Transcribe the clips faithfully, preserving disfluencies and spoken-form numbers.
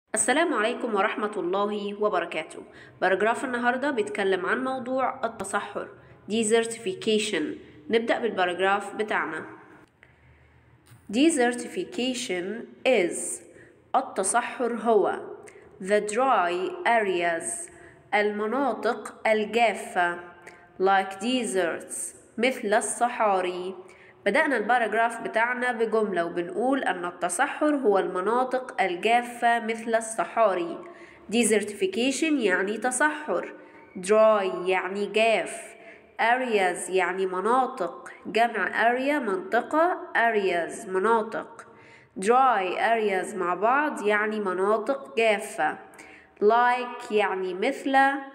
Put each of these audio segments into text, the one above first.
السلام عليكم ورحمة الله وبركاته. باراجراف النهاردة بيتكلم عن موضوع التصحر desertification. نبدأ بالباراجراف بتاعنا. Desertification is التصحر هو the dry areas المناطق الجافة like deserts مثل الصحاري. بدأنا الباراجراف بتاعنا بجملة وبنقول أن التصحر هو المناطق الجافة مثل الصحاري. desertification يعني تصحر، dry يعني جاف، areas يعني مناطق، جمع area منطقة، areas مناطق، dry areas مع بعض يعني مناطق جافة، like يعني مثل،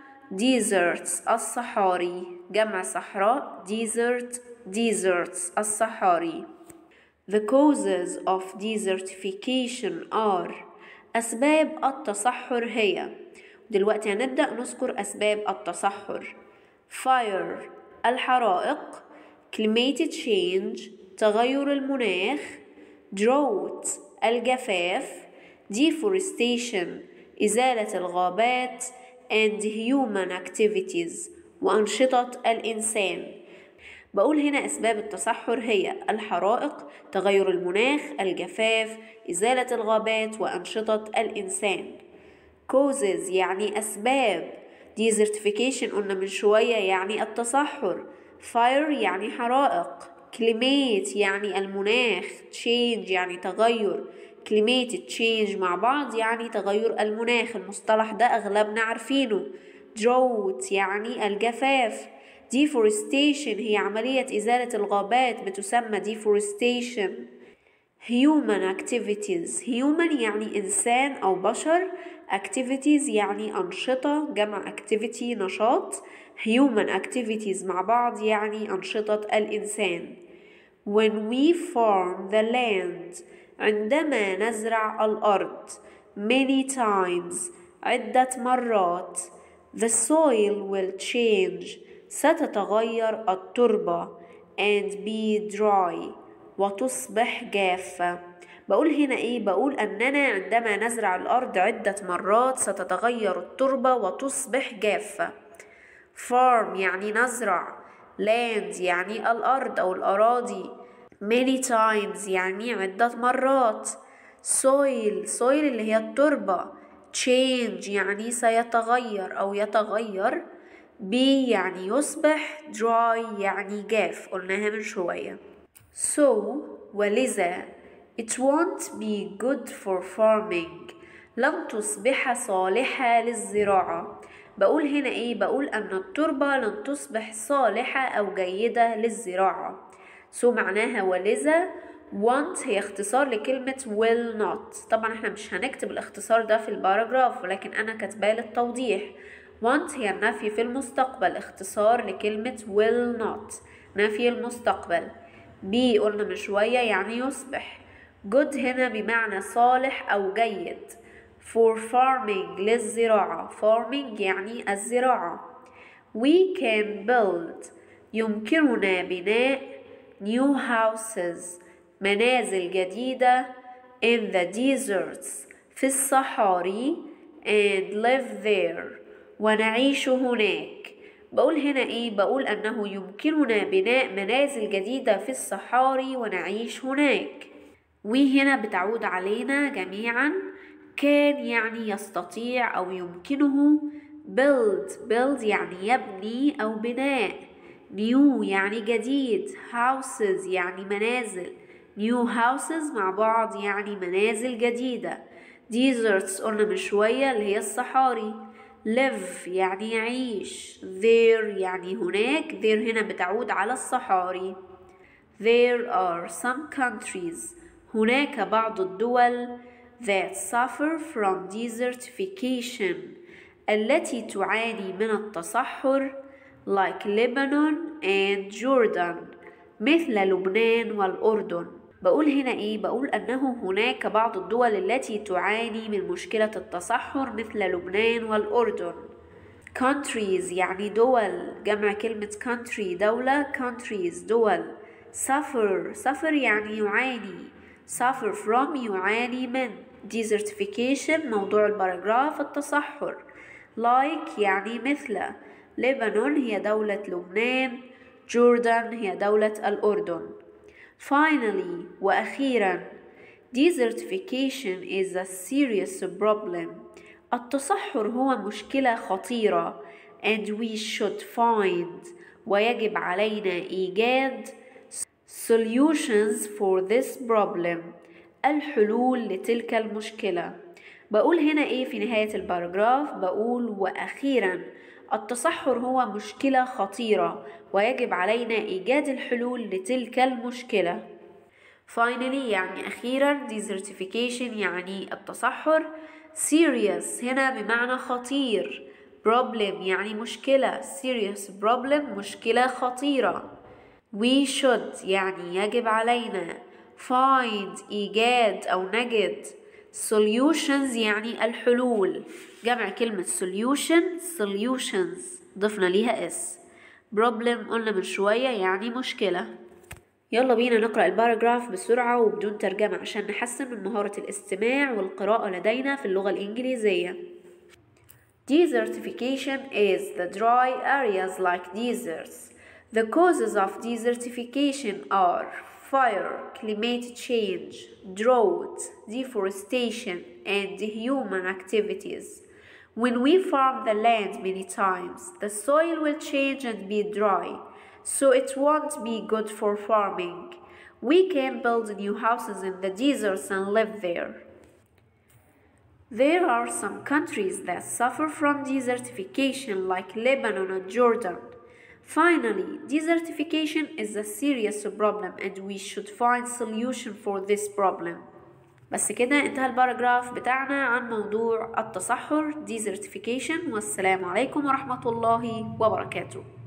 deserts الصحاري، جمع صحراء desert deserts الصحاري. The causes of desertification are أسباب التصحر هي. دلوقتي هنبدأ نذكر أسباب التصحر. Fire الحرائق، Climate change تغير المناخ، Drought الجفاف، Deforestation إزالة الغابات، and human activities وأنشطة الإنسان. بقول هنا أسباب التصحر هي الحرائق، تغير المناخ، الجفاف، إزالة الغابات، وأنشطة الإنسان. causes يعني أسباب، desertification قلنا من شوية يعني التصحر، fire يعني حرائق، climate يعني المناخ، change يعني تغير، climatic change مع بعض يعني تغير المناخ، المصطلح ده أغلبنا عارفينه. drought يعني الجفاف، deforestation هي عملية إزالة الغابات بتسمى deforestation. human activities human يعني إنسان أو بشر، activities يعني أنشطة، جمع activity نشاط، human activities مع بعض يعني أنشطة الإنسان. when we farm the land عندما نزرع الأرض many times عدة مرات the soil will change ستتغير التربة and be dry وتصبح جافة. بقول هنا ايه؟ بقول أننا عندما نزرع الأرض عدة مرات ستتغير التربة وتصبح جافة. farm يعني نزرع، land يعني الأرض أو الأراضي، many times يعني عدة مرات، soil soil اللي هي التربة، change يعني سيتغير أو يتغير، be يعني يصبح، dry يعني جاف قلناها من شوية. so ولذا it won't be good for farming لن تصبح صالحة للزراعة. بقول هنا ايه؟ بقول أن التربة لن تصبح صالحة أو جيدة للزراعة. so معناها ولذا. want هي اختصار لكلمة will not. طبعا احنا مش هنكتب الاختصار ده في الباراجراف ولكن أنا كاتباه للتوضيح. want هي النفي في المستقبل، اختصار لكلمة will not، نفي المستقبل. be قلنا من شوية يعني يصبح. good هنا بمعنى صالح أو جيد. for farming للزراعة، farming يعني الزراعة. we can build يمكننا بناء new houses منازل جديدة in the deserts في الصحاري and live there ونعيش هناك. بقول هنا ايه؟ بقول أنه يمكننا بناء منازل جديدة في الصحاري ونعيش هناك. وهنا بتعود علينا جميعا. كان يعني يستطيع أو يمكنه، build build يعني يبني أو بناء، new يعني جديد، houses يعني منازل، new houses مع بعض يعني منازل جديدة، deserts قلنا من شوية اللي هي الصحاري، live يعني يعيش، there يعني هناك، there هنا بتعود على الصحاري. there are some countries هناك بعض الدول that suffer from desertification التي تعاني من التصحر like Lebanon and Jordan مثل لبنان والأردن. بقول هنا إيه؟ بقول أنه هناك بعض الدول التي تعاني من مشكلة التصحر مثل لبنان والأردن. countries يعني دول، جمع كلمة country دولة، countries دول. suffer suffer يعني يعاني، suffer from يعاني من. desertification موضوع الباراجراف التصحر. like يعني مثل. لبنان هي دولة لبنان. جوردان هي دولة الأردن. finally وأخيرا desertification is a serious problem. التصحر هو مشكلة خطيرة and we should find ويجب علينا إيجاد solutions for this problem الحلول لتلك المشكلة. بقول هنا إيه في نهاية الباراجراف؟ بقول وأخيرا التصحر هو مشكلة خطيرة ويجب علينا إيجاد الحلول لتلك المشكلة. finally يعني أخيرا. desertification يعني التصحر. serious هنا بمعنى خطير. problem يعني مشكلة. serious problem مشكلة خطيرة. we should يعني يجب علينا. find إيجاد أو نجد. solutions يعني الحلول. جمع كلمة solution solutions ضفنا ليها اس. problem قلنا من شوية يعني مشكلة. يلا بينا نقرأ الباراجراف بسرعة وبدون ترجمة عشان نحسن من مهارة الاستماع والقراءة لدينا في اللغة الإنجليزية. Desertification is the dry areas like deserts. The causes of desertification are fire, climate change, drought, deforestation, and human activities. When we farm the land many times, the soil will change and be dry, so it won't be good for farming. We can build new houses in the deserts and live there. There are some countries that suffer from desertification like Lebanon and Jordan. Finally, desertification is a serious problem and we should find solution for this problem. بس كده انتهى الباراجراف بتاعنا عن موضوع التصحر desertification. والسلام عليكم ورحمة الله وبركاته.